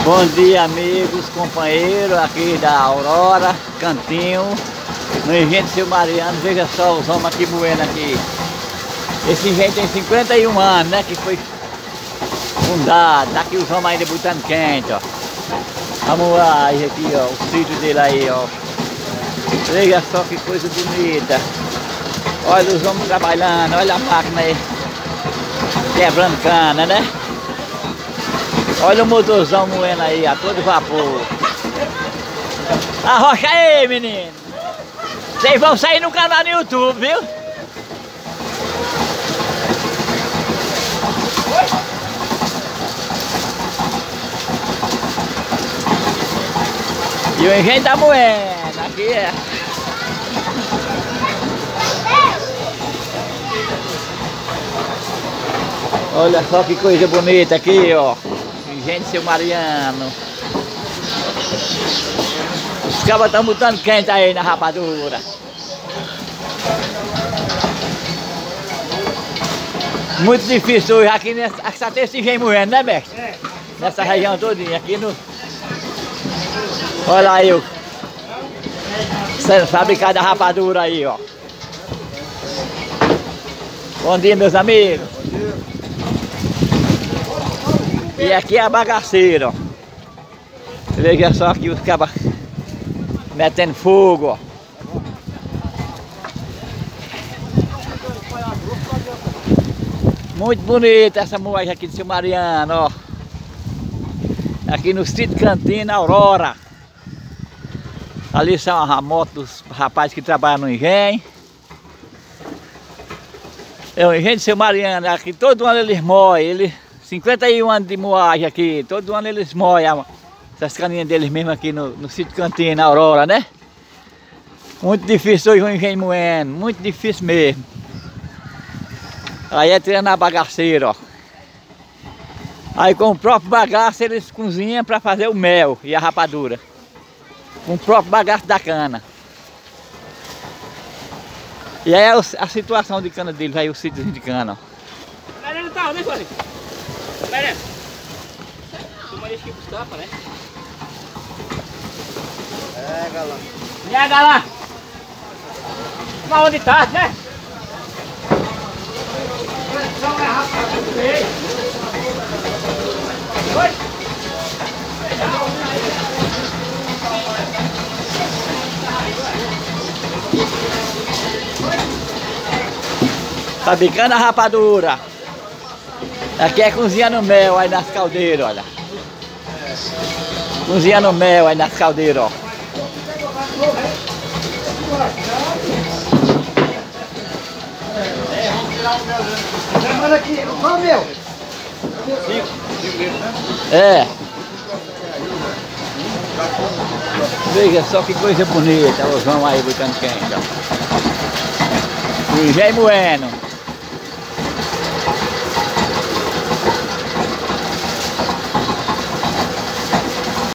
Bom dia, amigos, companheiros aqui da Aurora, Cantinho, no engenho de Seu Mariano. Veja só os homens aqui moendo aqui. Esse engenho tem 51 anos, né? Que foi fundado. Tá aqui os homens ainda botando quente, ó. Vamos lá, aqui, ó, o sítio dele aí, ó. Veja só que coisa bonita. Olha os homens trabalhando, olha a máquina aí. Quebrando cana, né? Olha o motorzão moendo aí, a todo vapor. Arrocha aí, menino. Vocês vão sair no canal no YouTube, viu? E o engenho tá moendo. Aqui é. Olha só que coisa bonita aqui, ó. Engenho de Seu Mariano. Os cabas estão botando quente aí na rapadura. Muito difícil hoje aqui nessa ter esse engenho moendo, né, mestre? É. Nessa região todinha, aqui no... Olha aí o... sendo fabricado a rapadura aí, ó. Bom dia, meus amigos. E aqui é a bagaceira, ó. Veja só aqui os cabas metendo fogo, ó. Muito bonita essa moagem aqui de Seu Mariano, ó. Aqui no sítio Cantinho, na Aurora. Ali são a moto dos rapazes que trabalham no engenho. É o engenho de Seu Mariano, aqui todo ano eles moem, 51 anos de moagem aqui, todo ano eles moem essas caninhas deles mesmo aqui no sítio Cantinho, na Aurora, né? Muito difícil hoje o engenho moendo, muito difícil mesmo. Aí é treinar a bagaceira, ó. Aí com o próprio bagaço eles cozinham para fazer o mel e a rapadura. Com o próprio bagaço da cana. E aí é a situação de cana deles, aí o sítio de cana, ó. Mariano tá onde, Flávio? Mariano. Tu mandei aqui buscar, né? Pega lá. Pega lá. Mas onde tá, né? Oi. Fabricando a rapadura. Aqui é cozinhando mel aí nas caldeiras, olha. Cozinhando mel aí nas caldeiras, ó. Manda aqui, qual o meu? 5 litros, né? É. Veja só que coisa bonita, os vão aí botando quente, ó. O engenho moendo.